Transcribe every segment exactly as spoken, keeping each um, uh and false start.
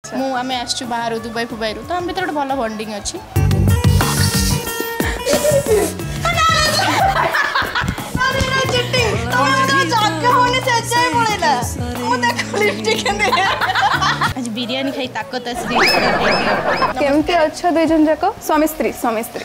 मु आमे आछू बाहर दुबई फुबई तो हम भीतर भल बॉन्डिंग अच्छी आज बिरयानी खाई ताकत केमती अच्छा दुई जन जाक स्वामी स्त्री स्वामी स्त्री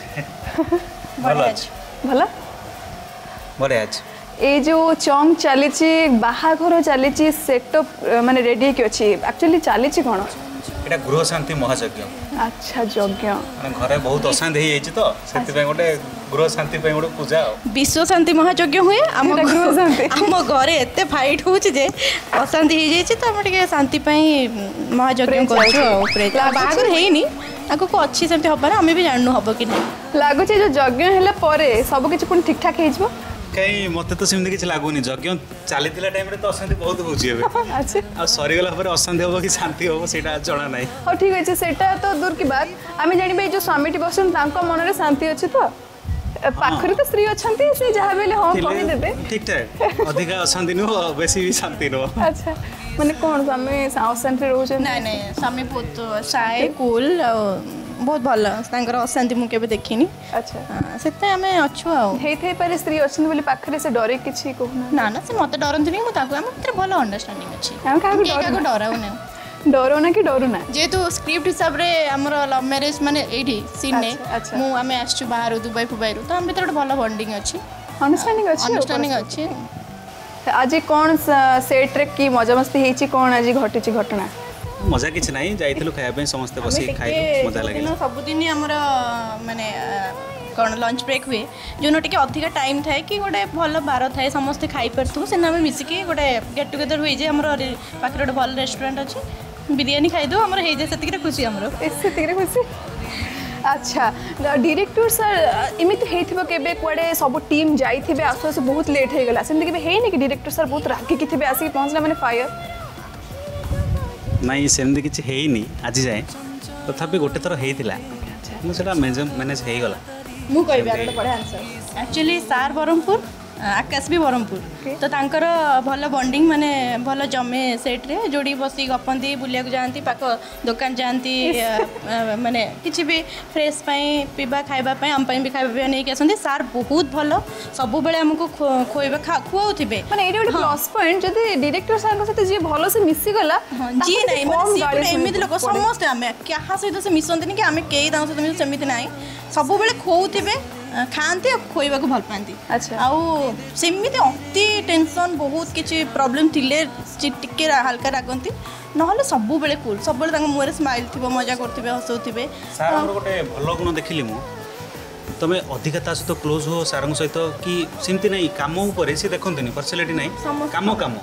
भला बड़े आज ए जो चंग चली बाहाघर चली सेटअप माने रेडी के अच्छी एक्चुअली चली कौन एटा गृह शांति महायज्ञ अच्छा यज्ञ माने घरे बहुत अशांति हे जाई तो सेति पे गोटे गृह शांति पे गोटे पूजा विश्व शांति महायज्ञ हुए आम गृह शांति आम घरे एते फाइट होउछ जे अशांति हे जाई तो हम टिके शांति पई महायज्ञ करछु ऊपर बाहाघर हेनी आगो को अच्छी सेमते हबा ना हमें भी जाननु हबो कि नहीं लागु जे जो यज्ञ हेले परे सब किछ पुन ठीक ठाक हे जबो कहीं मत तो सेमती किसी लगुनि यज्ञ चली टाइम तो अशांति बहुत होची अच्छा आ सरीगला पर अशांति हो कि शांति हो सेटा जणा नाही हां ठीक अछि सेटा तो दूर की बात आमे जानिबे जो स्वामीटी बसन तांको मन रे शांति अछि तो पाखरी तो स्त्री अछंती से जहा बेले हां कहि देबे ठीक ठाक अधिक अशांति नो बेसी भी शांति नो अच्छा माने कोन स्वामी अशांति रहउ छै नहीं नहीं स्वामी बहुत साय कूल बहुत भल तांकर अशांति मु केबे देखिनी अच्छा सेते हमें अच्छु आ हे थे पर स्त्री अछन बोली पाखरे से डरे किछि कहना ना ना से मते डरंत नहीं मु ताको हम तरे भल अंडरस्टैंडिंग अछि हम का डर डराउ ने डरो ना कि डरू ना जे तो स्क्रिप्ट हिसाब रे हमर लव मैरिज माने एठी सीन ने मु आमे आछू बाहर दुबई फुबई तो हम भीतर भल बॉन्डिंग अछि अंडरस्टैंडिंग अछि अंडरस्टैंडिंग अछि आज कौन सेट रे की मजा मस्ती हेची कौन आज घटिची घटना मजा किछ नाही जाइथिलु खाया पे समस्त बसी खाइलु मजा लागिला सब दिन हमर माने कौन लंच ब्रेक हुए जो टिके अधिक टाइम थाए कि गोटे भल बार थाए समस्ते खाई पारथु से आम मिसिकी गोटे गेट टुगेदर हुई जे हमर पाखे गोटे भल रेस्टोरेंट अच्छी बिरयानी खाईदे हमर हो जाए से खुशी हमर से खुशी अच्छा डायरेक्टर सर इमित हेथिबो केबे कोडे सब टीम जाइथिबे आसु आसु बहुत लेट हे गला सेमति केबे हेनी कि डायरेक्टर सर बहुत रागी कि थिबे आसी पहुंचला माने फायर नहीं सेमति किछि हेइनी आज जाए तथापि गोटे थर हेइतिला मु सेटा मैनेज हे गला मु कहबे आरो पढे आंसर एक्चुअली सार बरमपुर आकाश भी बरमपुर तो तांकर भल बॉन्डिंग माने भल जमे सेट रे जोड़ी बसी गपंती बुलिया को जानती पाक दुकान जानती माने किछि भी फ्रेश पई पीबा खाइबा पई हम पई भी खाइबा नै के आसंती सार बहुत भल सब बेले हमको खोइबा खुआउथिबे माने एडी प्लस पॉइंट जदी डायरेक्टर सर को साथे जे भल से मिसी गला जी नै माने सी एमिति लोक समस्त हमें क्या सहित से मिसंती नि कि हमें केई दाउ से सेमिति नै सब बेले खोउथिबे खाते खोइबा को भल पाती अच्छा आउ सेमिति अति टेंशन बहुत किछि प्रॉब्लम थिले टिके हल्का रागंती नहले सब बेले कूल सब बेले तांग मुरे स्माइल थिबो मजा करथिबे हसौथिबे सार हमर गोटे भल गुण देखिली मु तमे अधिक ता सहित क्लोज हो सार सहित कि सेमति नै काम ऊपर से देखंतनी पर्सनालिटी नै काम काम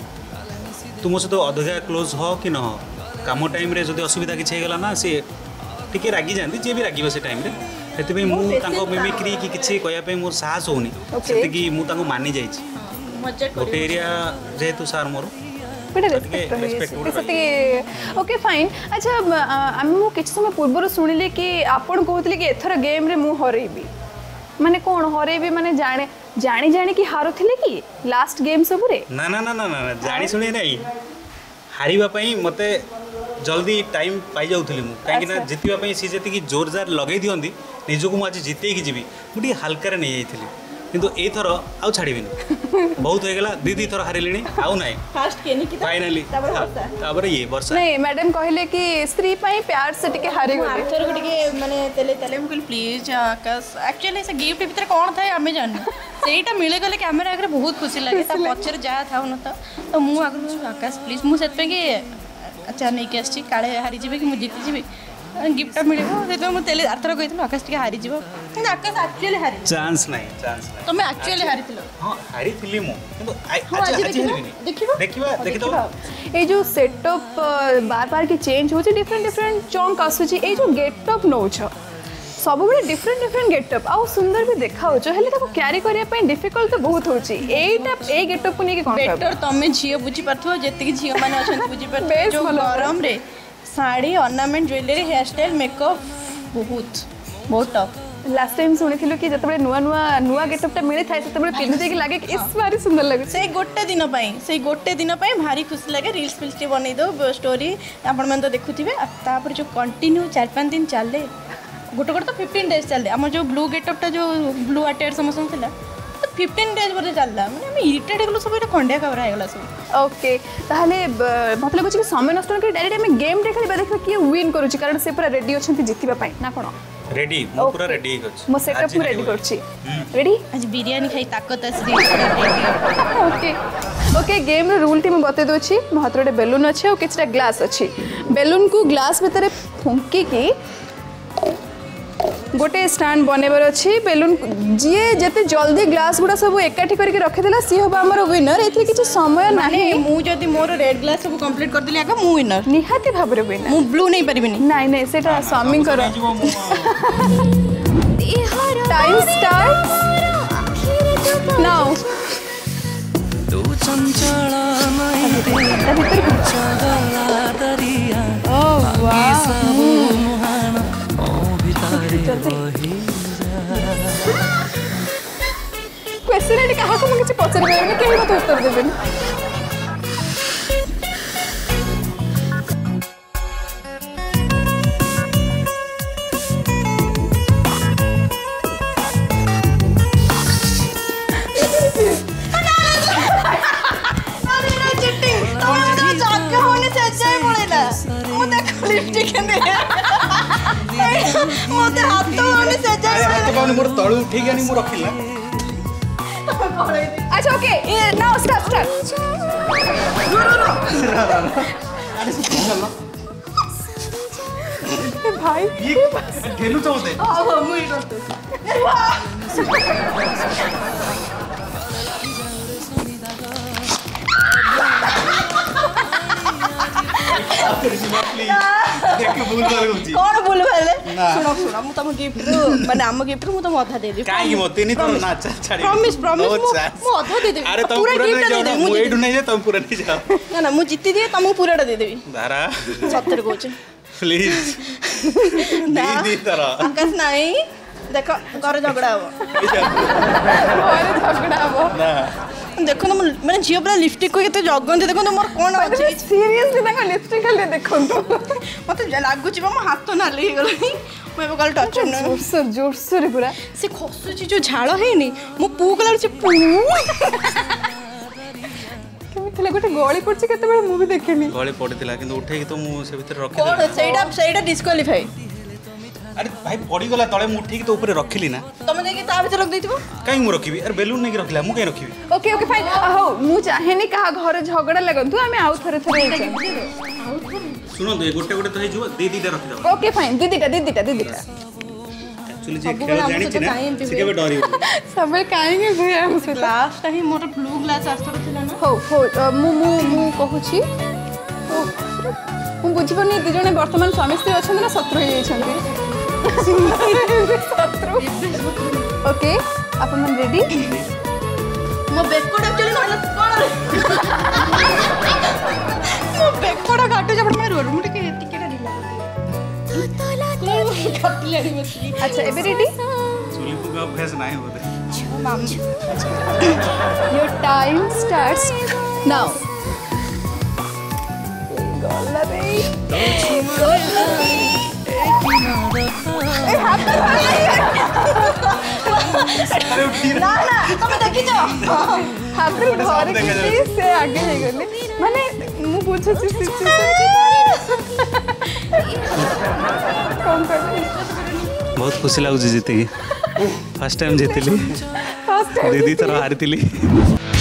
तुम सहित अधिक क्लोज हो कि न हो काम टाइम रे जदी असुविधा किछि हे गला ना से टिके रागी जानती जे भी रागिबो से टाइम रे सेति मु तांको मिमिक्री कि किछि कहया पे मोर साहस होनी सेति कि मु तांको मानि जाई छी मजा गोटे एरिया जेतु सार मोर बड़े रेस्पेक्ट है ओके फाइन अच्छा हम मु किछ समय पूर्व सुनिले कि आपण कहतले कि एथर गेम रे मु हरेबी माने कोन हरेबी माने जाने जानी जानी कि हारुथिले कि लास्ट गेम सब रे ना ना ना ना ना जानी सुनी नहीं हारिबा पई मते जल्दी टाइम पाई जाउथली मु काहे कि ना जितिबा पई सी जति की जोर जार लगै दियंदी निजको मु आज जिते की जीवी मुठी हल्का रे नै जाइथिली किंतु ए थर आउ छाड़ीबिनी बहुत हो गला दी दी थर हारिलिनी आउ नाही फास्ट केनी कि फाइनली तापर ये वर्षा नहीं मैडम कहले कि स्त्री पई प्यार से टिके हारि गले आथर को टिके माने तेले तेले हम कहली प्लीज आकाश एक्चुअली से गिफ्ट भीतर कोन थाए हमें जानना सेटा मिले गले कैमरा आगे बहुत खुशी लगे ता पछर जा था न तो मु आगु आकाश प्लीज मु सेत पे कि अच्छा नहीं के आछि काळे हारि जिबे कि मु जीति जिबे गिफ्ट मिलिबो सेतो मु तेले आथर कहितलो आकाश टिके हारि जिबो किंतु आकाश एक्चुअली हारि चांस नहीं चांस नहीं तुम एक्चुअली हारि थिलो हां हारि थिली मु किंतु आज आज हारिबिनी देखिबो देखिबा देखि दो ए जो सेटअप बार बार की चेंज होची डिफरेंट डिफरेंट चंक आसुची ए जो गेटअप नोछ सब बड़े डिफरेंट डिफरेंट गेटअप आउ सुंदर भी देखा हो जो हेले ताको कैरी करिया पई डिफिकल्ट तो बहुत होची एटा ए गेटअप को नेकी कोन बेटर तमे झियो बुझी परथो जेति की झियो माने अछन बुझी परथो जो गरम रे sari ornament jewellery hair style makeup बहुत बहुत टफ लास्ट टाइम शुणी कि जिते नुआ नुआ नुआ गेटअपटा मिली थाए से पिंधि देकी लागे कि इस भारी सुंदर लगे से गोटे दिन पाई से गोटे दिन पाई भारी खुशी लगे रील्स फिल्स टे बनै दो स्टोरी आपण मन तो देखुथिबे तापर जो कंटिन्यू चार पाँच दिन चले गोटे गोटे तो फिफ्टीन डेज चले आम जो ब्लू गेटअपटा जो ब्लू अटेयर समस्त थिला तो फिफ्टीन डेज बोले चलला माने हम इरिटेट गलो सब खंडिया खबरा हो गला सब ओके ताहले मतलब कि समय नष्ट कर डायरेक्ट हम गेम रे खेलबा देखबा कि विन करूची कारण से पूरा रेडी अछंती जितिबा पई ना कोन रेडी मो पूरा रेडी हो मो सेटअप पूरा रेडी करछी रेडी आज बिरयानी खाई ताकत आसी ओके ओके गेम रो रूल टी मैं बते दोची मो हाथ रे बेलून अछि और किछटा ग्लास अछि बेलून को ग्लास भीतर फुंकी की गोटे स्टैंड बनेबार अच्छी बेलून जी जिते जल्दी ग्लास गुड़ा सब एकाठी करके रखिदेला सी हम आमर विनर एथि किछि समय नाही मु जदी मोर रेड ग्लास सब कंप्लीट कर दिली आका मु विनर निहाती भाबरे विनर मु ब्लू नहीं परिबिनी नाही नाही सेटा स्वामी करो टाइम स्टार्ट नाउ तू चंचल ओह वाह क्वेश्चन क्या मुझे पचार कहीं मत उत्तर देवे मोते हाथ तो आने से जा हाथ पाउनी मोर तळु उठी गनी मु रखिला अच्छा ओके ये नाउ स्टार्ट स्टार्ट अरे सुन भाई ये खेलु चाहते हां हां मु इडो अरे वाह देखो भूल भाल होची कौन भूल भाले सुनो सुनो मु तम गिफ्ट रो माने हम गिफ्ट रो मु तम आधा दे दे काई मते नि तो ना छाड़ी प्रॉमिस प्रॉमिस मु आधा दे दे अरे तुम पूरा नहीं जाओ मु एडु नहीं जे तुम पूरा नहीं जाओ ना ना मु जीती दिए तुमको पूराटा दे देबी दारा सत्तर कोच प्लीज दी दी तारा आकाश नहीं देखो घर झगड़ा हो और झगड़ा हो ना देखो ना मैंने झियो पूरा लिपस्टिक को केते जगंती देखो तो मोर कोन अछि सीरियसली ताका लिपस्टिक खाली देखो तो मते लागु छी मो हाथ तो नाली हे गलई मैं वो कल टच न जोरसोर जोरसोर पूरा से खसु छी जो झाड़ हेनी मो पू कलर छी पू केमिथले गोटे गळी पड़छि केते बेले मूवी देखिनी गळी पड़ितला किंतु उठे कि तो मु से भीतर रखि कोन सेटा सेटा डिस्क्वालीफाई अरे भाई पड़ी गला तळे मु उठी कि तो ऊपर रखिली ना तमे देखि ता भीतर रख देथिबो काई मु रखिबी अरे बेलून नहीं रखिला मु काई रखिबी ओके ओके फाइन हो मु चाहेनी कहा घर झगड़ा लगंतु आमे आउ थरे थरे सुनो दे गोटे गोटे तो हे जो दे दीटा रखि दो ओके फाइन दीदीटा दीदीटा दीदीटा एक्चुअली जे खेल जानि छी ना से केबे डरी सब काहेंगे भई हम से लास्ट टाइम मोर ब्लू ग्लास आस्तर थिला ना हो हो मु मु मु कहूची मु बुझी पनी दि जने वर्तमान स्वामी स्त्री अछन ना शत्रु हे छथि शत्रु ओके आप मन रेडी मो बेकोड एक्चुअली ना कोन मो बेकोड काटू जब मैं रोड मुटे के टिकेट दिला कटलेडी मछली अच्छा एबे रेडी चुली को का फेस नहीं होते माम योर टाइम स्टार्ट्स नाउ गल्ला रे ए हाथ ना ना तुम देखि जाओ हाथ रे धरे के से आगे हे गले माने मु पूछो छी कौन कर बहुत खुशी लागु जीते की फर्स्ट टाइम जीतली फर्स्ट दीदी तरह हारती